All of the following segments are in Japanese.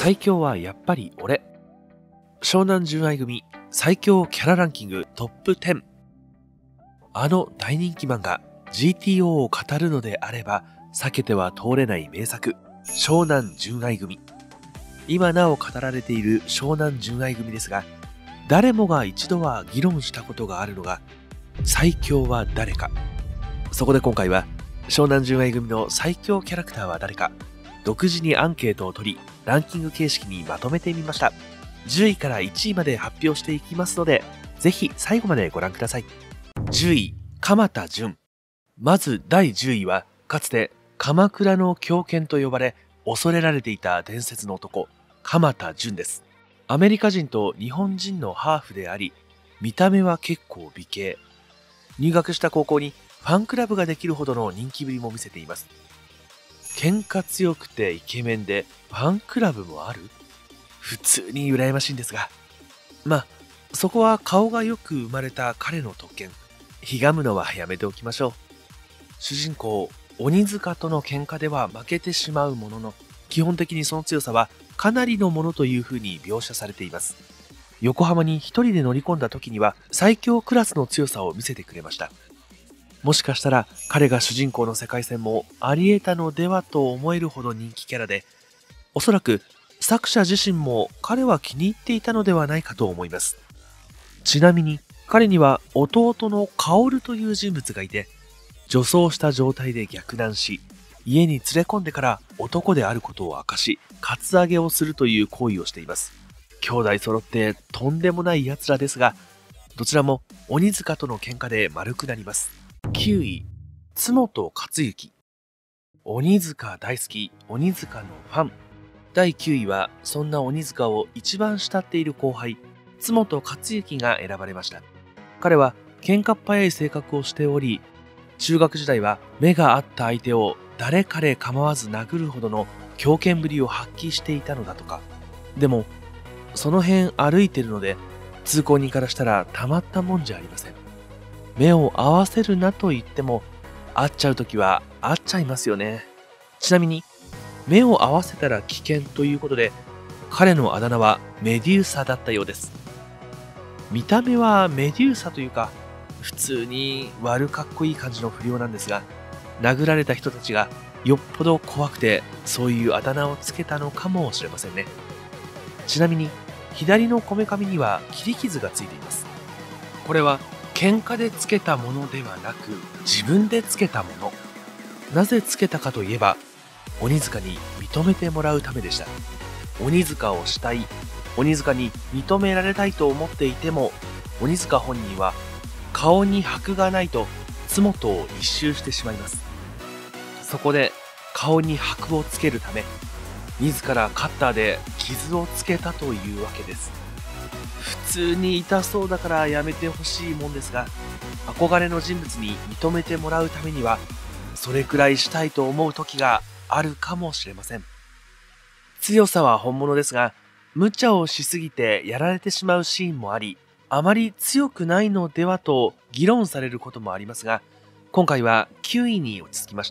最強はやっぱり俺。湘南純愛組最強キャラランキングトップ10。あの大人気漫画 GTO を語るのであれば避けては通れない名作湘南純愛組。今なお語られている湘南純愛組ですが、誰もが一度は議論したことがあるのが最強は誰か。そこで今回は湘南純愛組の最強キャラクターは誰か、独自にアンケートを取りランキング形式にまとめてみました。10位から1位まで発表していきますので、ぜひ最後までご覧ください。10位、鎌田純。まず第10位は、かつて鎌倉の狂犬と呼ばれ恐れられていた伝説の男、鎌田純です。アメリカ人と日本人のハーフであり、見た目は結構美形。入学した高校にファンクラブができるほどの人気ぶりも見せています。喧嘩強くてイケメンでファンクラブもある？普通に羨ましいんですが。まあ、そこは顔がよく生まれた彼の特権。ひがむのはやめておきましょう。主人公、鬼塚との喧嘩では負けてしまうものの、基本的にその強さはかなりのものという風に描写されています。横浜に一人で乗り込んだ時には最強クラスの強さを見せてくれました。もしかしたら彼が主人公の世界線もあり得たのではと思えるほど人気キャラで、おそらく作者自身も彼は気に入っていたのではないかと思います。ちなみに彼には弟の薫という人物がいて、女装した状態で逆難し、家に連れ込んでから男であることを明かし、カツアゲをするという行為をしています。兄弟揃ってとんでもない奴らですが、どちらも鬼塚との喧嘩で丸くなります。9位、津本克行。鬼塚大好き、鬼塚のファン。第9位はそんな鬼塚を一番慕っている後輩、津本克行が選ばれました。彼は喧嘩っ早い性格をしており、中学時代は目が合った相手を誰彼構わず殴るほどの強肩ぶりを発揮していたのだとか。でもその辺歩いてるので通行人からしたらたまったもんじゃありません。目を合わせるなと言っても会っちゃう時は会っちゃいますよね。ちなみに目を合わせたら危険ということで、彼のあだ名はメデューサだったようです。見た目はメデューサというか普通に悪かっこいい感じの不良なんですが、殴られた人たちがよっぽど怖くてそういうあだ名をつけたのかもしれませんね。ちなみに左のこめかみには切り傷がついています。これは喧嘩でつけたものではなく自分でつけたもの。なぜつけたかといえば鬼塚に認めてもらうためでした。鬼塚をしたい、鬼塚に認められたいと思っていても、鬼塚本人は顔に箔がないと津本を一蹴してしまいます。そこで顔に箔をつけるため、自らカッターで傷をつけたというわけです。普通に痛そうだからやめてほしいもんですが、憧れの人物に認めてもらうためにはそれくらいしたいと思う時があるかもしれません。強さは本物ですが、無茶をしすぎてやられてしまうシーンもあり、あまり強くないのではと議論されることもありますが、今回は9位に落ち着きました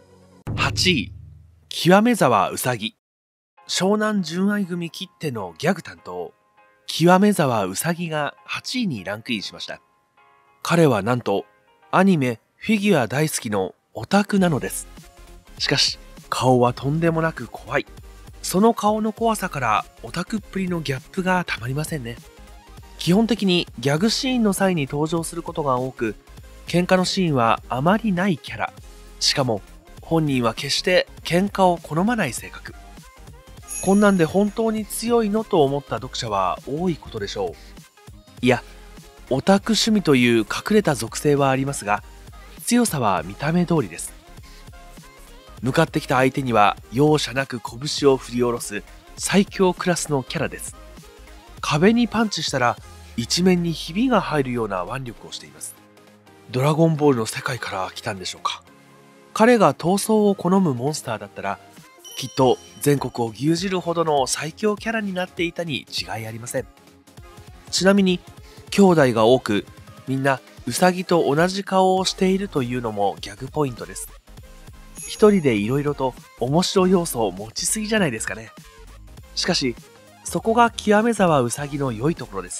。8位、極め沢うさぎ。湘南純愛組きってのギャグ担当、極め沢うさぎが8位にランクインしました。彼はなんとアニメ、フィギュア大好きのオタクなのです。しかし顔はとんでもなく怖い。その顔の怖さからオタクっぷりのギャップがたまりませんね。基本的にギャグシーンの際に登場することが多く、喧嘩のシーンはあまりないキャラ。しかも本人は決して喧嘩を好まない性格。こんなんで本当に強いのと思った読者は多いことでしょう。いや、オタク趣味という隠れた属性はありますが、強さは見た目通りです。向かってきた相手には容赦なく拳を振り下ろす最強クラスのキャラです。壁にパンチしたら一面にひびが入るような腕力をしています。ドラゴンボールの世界から来たんでしょうか。彼が闘争を好むモンスターだったら、きっと全国を牛耳るほどの最強キャラになっていたに違いありません。ちなみに兄弟が多く、みんなウサギと同じ顔をしているというのもギャグポイントです。一人でいろいろと面白い要素を持ちすぎじゃないですかね。 しかし、そこが極め沢うさぎの良いところです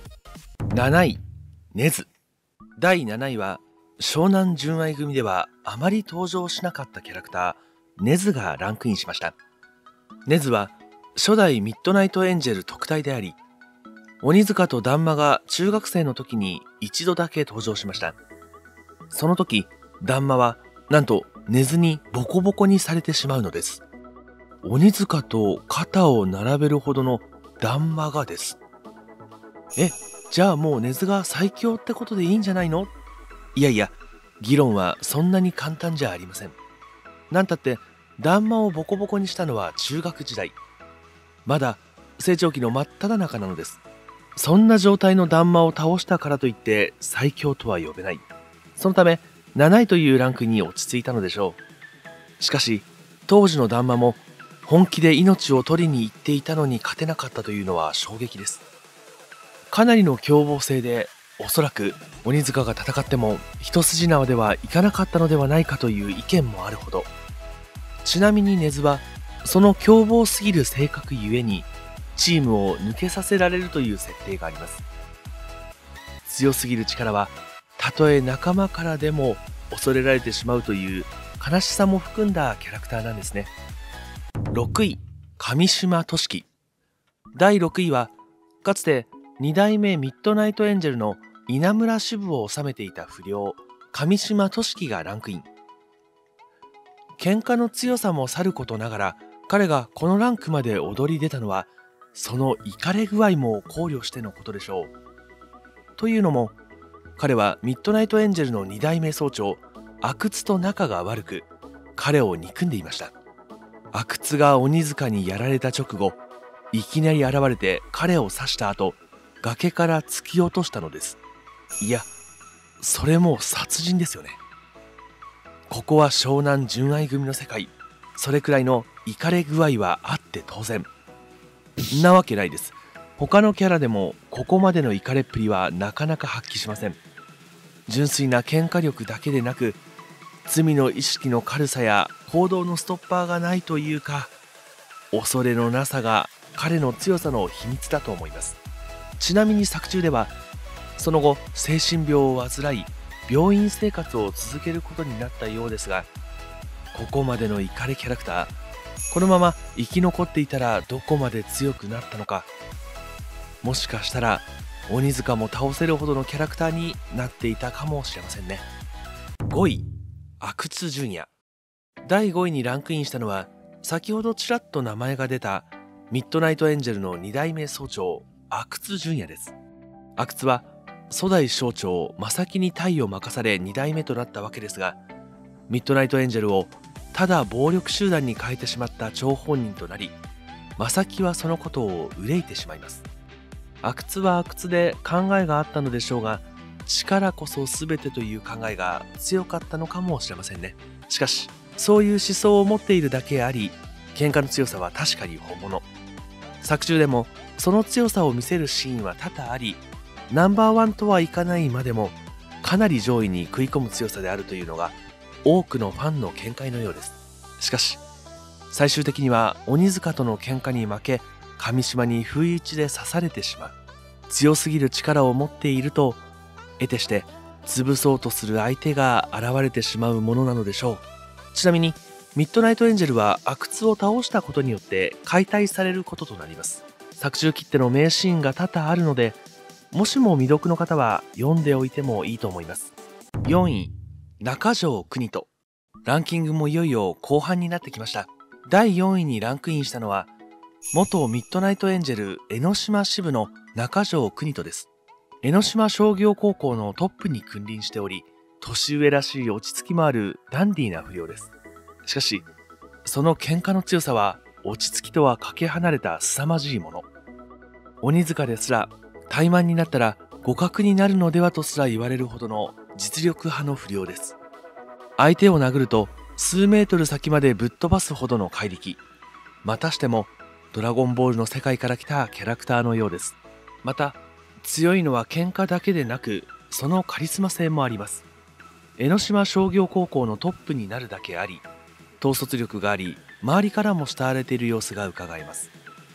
。7位、根津。第7位は、湘南純愛組ではあまり登場しなかったキャラクター、根津がランクインしました。根津は、初代ミッドナイトエンジェル特待であり、鬼塚とダンマが中学生の時に一度だけ登場しました。その時、ダンマは、なんと根津にボコボコにされてしまうのです。鬼塚と肩を並べるほどのダンマがです。じゃあもう根津が最強ってことでいいんじゃないの？いやいや、議論はそんなに簡単じゃありません。なんたって、ダンマをボコボコにしたのは中学時代。まだ成長期の真っ只中なのです。そんな状態のダンマを倒したからといって最強とは呼べない。そのため、7位というランクに落ち着いたのでしょう。しかし、当時のダンマも本気で命を取りに行っていたのに勝てなかったというのは衝撃です。かなりの凶暴性で、おそらく鬼塚が戦っても一筋縄ではいかなかったのではないかという意見もあるほど。ちなみに根津は、その凶暴すぎる性格ゆえに、チームを抜けさせられるという設定があります。強すぎる力は、たとえ仲間からでも恐れられてしまうという悲しさも含んだキャラクターなんですね。6位、上島俊樹。第6位は、かつて2代目ミッドナイトエンジェルの稲村支部を治めていた不良、上島俊樹がランクイン。喧嘩の強さもさることながら、彼がこのランクまで躍り出たのは、そのイカれ具合も考慮してのことでしょう。というのも、彼はミッドナイトエンジェルの2代目総長、阿久津と仲が悪く、彼を憎んでいました。阿久津が鬼塚にやられた直後、いきなり現れて彼を刺した後、崖から突き落としたのです。いや、それもう殺人ですよね。ここは湘南純愛組の世界。それくらいのイカれ具合はあって当然。なわけないです。他のキャラでもここまでのイカれっぷりはなかなか発揮しません。純粋な喧嘩力だけでなく、罪の意識の軽さや行動のストッパーがないというか、恐れのなさが彼の強さの秘密だと思います。ちなみに作中では、その後精神病を患い病院生活を続けることになったようですが、ここまでのイカれキャラクター、このまま生き残っていたらどこまで強くなったのか、もしかしたら鬼塚も倒せるほどのキャラクターになっていたかもしれませんね。5位、阿久津純也。第5位にランクインしたのは、先ほどちらっと名前が出たミッドナイトエンジェルの2代目総長、阿久津純也です。阿久津は初代省庁正木に隊を任され2代目となったわけですが、ミッドナイトエンジェルをただ暴力集団に変えてしまった張本人となり、正木はそのことを憂いてしまいます。阿久津は阿久津で考えがあったのでしょうが、力こそ全てという考えが強かったのかもしれませんね。しかし、そういう思想を持っているだけあり、喧嘩の強さは確かに本物。作中でもその強さを見せるシーンは多々あり、ナンバーワンとはいかないまでもかなり上位に食い込む強さであるというのが多くのファンの見解のようです。しかし最終的には鬼塚との喧嘩に負け、上島に不意打ちで刺されてしまう。強すぎる力を持っていると得てして潰そうとする相手が現れてしまうものなのでしょう。ちなみにミッドナイトエンジェルは阿久津を倒したことによって解体されることとなります。作中きっての名シーンが多々あるので、もしも未読の方は読んでおいてもいいと思います。4位、中条邦人。ランキングもいよいよ後半になってきました。第4位にランクインしたのは、元ミッドナイトエンジェル江ノ島支部の中条邦人です。江ノ島商業高校のトップに君臨しており、年上らしい落ち着きもあるダンディーな不良です。しかし、その喧嘩の強さは落ち着きとはかけ離れた凄まじいもの。鬼塚ですら怠慢になったら互角になるのではとすら言われるほどの実力派の不良です。相手を殴ると数メートル先までぶっ飛ばすほどの怪力。またしてもドラゴンボールの世界から来たキャラクターのようです。また強いのは喧嘩だけでなく、そのカリスマ性もあります。江ノ島商業高校のトップになるだけあり、統率力があり、周りからも慕われている様子がうかがえます。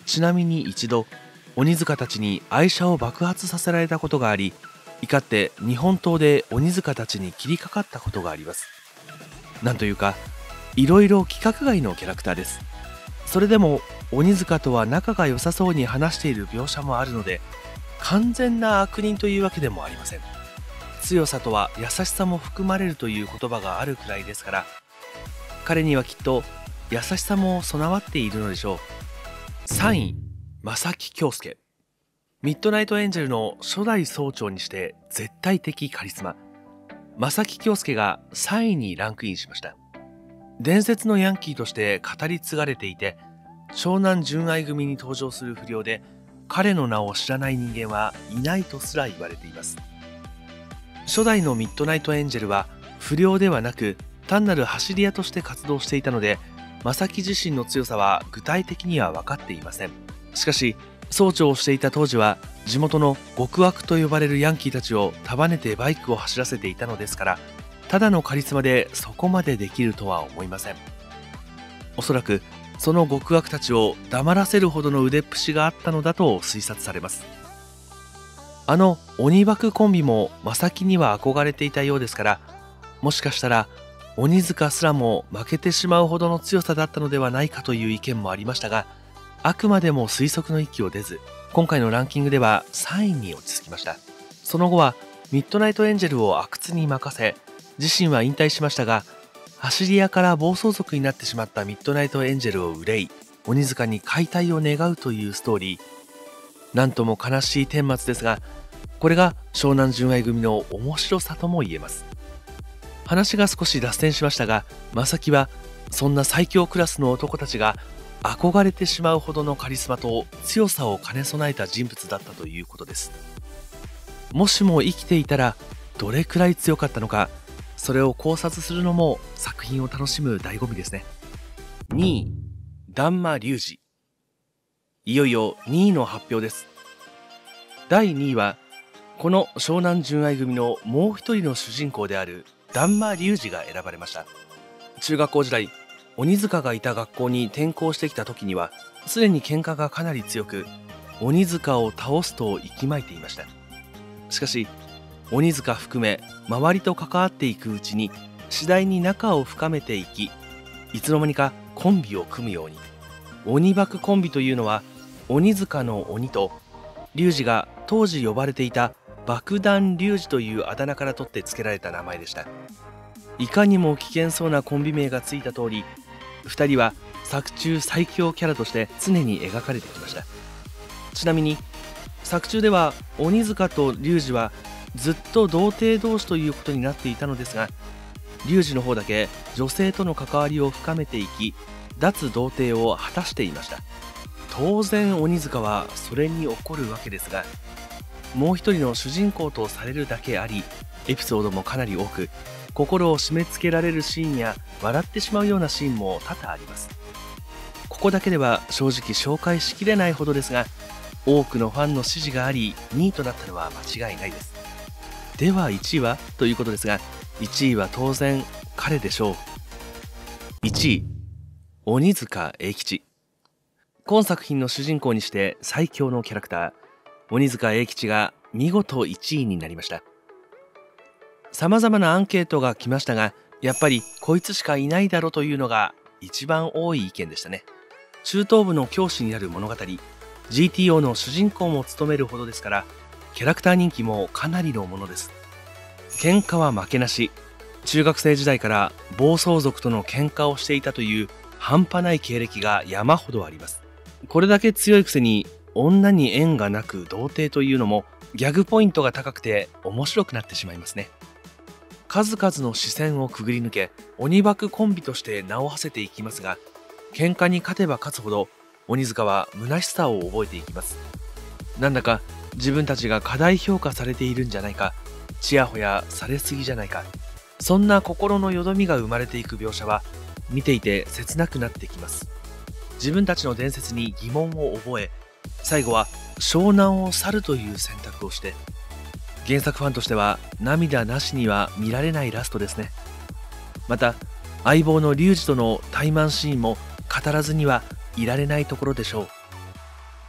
ちなみに一度鬼塚たちに愛車を爆発させられたことがあり、怒って日本刀で鬼塚たちに切りかかったことがあります。なんというか、いろいろ規格外のキャラクターです。それでも鬼塚とは仲が良さそうに話している描写もあるので、完全な悪人というわけでもありません。強さとは優しさも含まれるという言葉があるくらいですから、彼にはきっと優しさも備わっているのでしょう。3位、正木恭介。ミッドナイトエンジェルの初代総長にして絶対的カリスマ、正木恭介が3位にランクインしました。伝説のヤンキーとして語り継がれていて、湘南純愛組に登場する不良で、彼の名を知らない人間はいないとすら言われています。初代のミッドナイトエンジェルは不良ではなく単なる走り屋として活動していたので、正木自身の強さは具体的には分かっていません。しかし総長をしていた当時は地元の極悪と呼ばれるヤンキーたちを束ねてバイクを走らせていたのですから、ただのカリスマでそこまでできるとは思いません。おそらくその極悪たちを黙らせるほどの腕っぷしがあったのだと推察されます。あの鬼爆コンビも正木には憧れていたようですから、もしかしたら鬼塚すらも負けてしまうほどの強さだったのではないかという意見もありましたが、あくまでも推測の域を出ず、今回のランキングでは3位に落ち着きました。その後はミッドナイトエンジェルを阿久津に任せ、自身は引退しましたが、走り屋から暴走族になってしまったミッドナイトエンジェルを憂い、鬼塚に解体を願うというストーリー。なんとも悲しい顛末ですが、これが湘南純愛組の面白さとも言えます。話が少し脱線しましたが、正木はそんな最強クラスの男たちが憧れてしまうほどのカリスマと強さを兼ね備えた人物だったということです。もしも生きていたらどれくらい強かったのか、それを考察するのも作品を楽しむ醍醐味ですね。2位、檀間隆二。いよいよ2位の発表です。第2位はこの湘南純愛組のもう一人の主人公である檀間隆二が選ばれました。中学校時代、鬼塚がいた学校に転校してきた時にはすでに喧嘩がかなり強く、鬼塚を倒すと息巻いていました。しかし鬼塚含め周りと関わっていくうちに次第に仲を深めていき、いつの間にかコンビを組むように。鬼爆コンビというのは鬼塚の鬼と隆二が当時呼ばれていた爆弾隆二というあだ名から取って付けられた名前でした。いかにも危険そうなコンビ名がついた通り、2人は作中最強キャラとして常に描かれてきました。ちなみに作中では鬼塚と隆二はずっと童貞同士ということになっていたのですが、隆二の方だけ女性との関わりを深めていき、脱童貞を果たしていました。当然鬼塚はそれに怒るわけですが、もう一人の主人公とされるだけあり、エピソードもかなり多く、心を締め付けられるシーンや笑ってしまうようなシーンも多々あります。ここだけでは正直紹介しきれないほどですが、多くのファンの支持があり2位となったのは間違いないです。では1位はということですが、1位は当然彼でしょう。1位、鬼塚英吉。今作品の主人公にして最強のキャラクター、鬼塚英吉が見事1位になりました。様々なアンケートが来ましたが、やっぱりこいつしかいないだろというのが一番多い意見でしたね。中等部の教師になる物語、GTO の主人公も務めるほどですから、キャラクター人気もかなりのものです。喧嘩は負けなし。中学生時代から暴走族との喧嘩をしていたという半端ない経歴が山ほどあります。これだけ強いくせに女に縁がなく童貞というのもギャグポイントが高くて面白くなってしまいますね。数々の視線をくぐり抜け、鬼爆コンビとして名を馳せていきますが、喧嘩に勝てば勝つほど鬼塚は虚しさを覚えていきます。なんだか自分たちが過大評価されているんじゃないか、ちやほやされすぎじゃないか、そんな心のよどみが生まれていく描写は見ていて切なくなってきます。自分たちの伝説に疑問を覚え、最後は湘南を去るという選択をして、原作ファンとしては涙なしには見られないラストですね。また相棒の龍二との対マンシーンも語らずにはいられないところでしょう。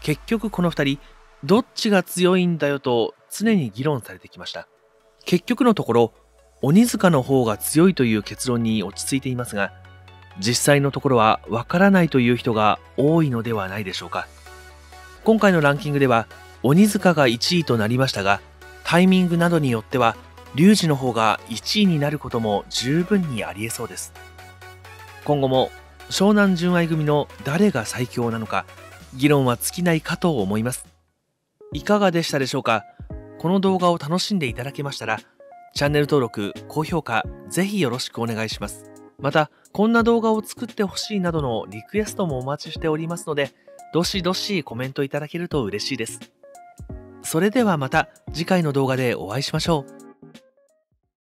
結局この2人、どっちが強いんだよと常に議論されてきました。結局のところ、鬼塚の方が強いという結論に落ち着いていますが、実際のところはわからないという人が多いのではないでしょうか。今回のランキングでは鬼塚が1位となりましたが、タイミングなどによっては龍二の方が1位になることも十分にありえそうです。今後も湘南純愛組の誰が最強なのか議論は尽きないかと思います。いかがでしたでしょうか。この動画を楽しんでいただけましたら、チャンネル登録、高評価ぜひよろしくお願いします。またこんな動画を作ってほしいなどのリクエストもお待ちしておりますので、どしどしコメントいただけると嬉しいです。それではまた次回の動画でお会いしましょう。